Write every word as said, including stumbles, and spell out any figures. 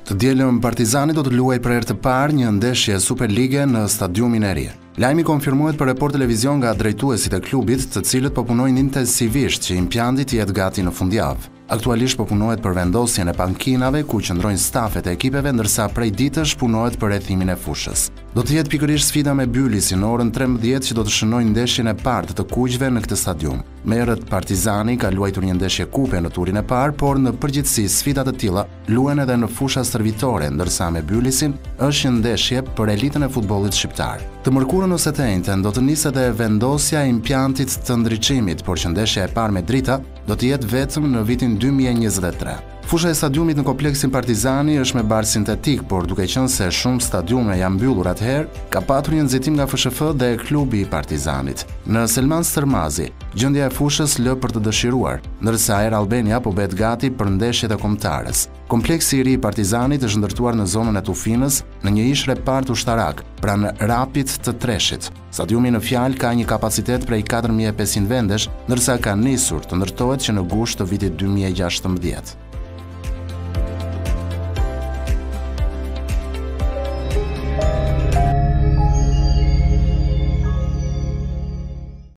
Të dielën Partizani do të luajë për herë të parë një ndeshje Superlige në stadiumin e ri. Lajmi konfirmohet për report televizion nga drejtuesit e klubit, të cilët po punojnë intensivisht që impianti të jetë gati në fundjavë. Aktualisht po punohet për vendosjen e pankinave ku qëndrojnë stafet e ekipeve, ndërsa prej ditësh punohet për rrethimin e fushës. Do të jetë pikërisht sfida me Bylisin në orën trembëdhjetë që do të shënojnë ndeshjen e parë të kuqve në këtë stadium. Merret Partizani ka luajtur një ndeshje kupe në turin e parë, por në përgjithësi sfida të tilla luhen edhe në fusha stërvitore, ndërsa me Bylisin është një ndeshje për elitën e futbollit shqiptar. Të mërkurën ose të njëjtën do të nisë edhe vendosja e impiantit të ndriçimit, por që ndeshja e parë me Drita do të jetë vetëm në vitin dy mijë e njëzet e tre. Fusha e stadiumit në kompleksin Partizani është me bar sintetik, por duke qenë se shumë stadiume janë mbyllur atëherë, ka patur një nxitim nga F S F dhe klubi i Partizanit. Në Selman Stërmazi, gjendja e fushës lë për të dëshiruar, ndërsa Air Albania po bëhet gati për ndeshjet e kombëtares. Kompleksi i ri i Partizanit është ndërtuar në zonën e Tufinës, në një ish repart ushtarak, pranë rapit të Treshit. Stadiumi në fjalë ka një kapacitet prej katër mijë e pesëqind vendesh, ndërsa ka nisur të ndërtohet që në gusht të vitit dy mijë e gjashtëmbëdhjetë.